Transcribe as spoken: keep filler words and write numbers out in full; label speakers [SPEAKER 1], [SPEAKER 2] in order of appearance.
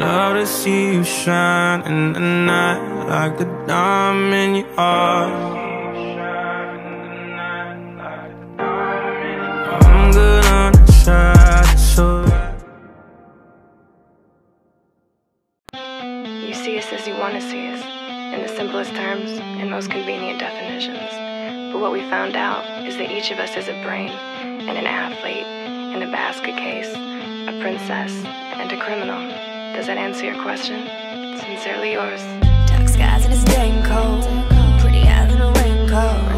[SPEAKER 1] love to see you shine in the night like a diamond in your heart. I'm good on the side, it's alright.
[SPEAKER 2] You see us as you want to see us, in the simplest terms and most convenient definitions. But what we found out is that each of us has a brain and an athlete and a basket case, a princess and a criminal. Does that answer your question? Sincerely yours.
[SPEAKER 3] Dark skies and it's dang cold, pretty eyes in a raincoat.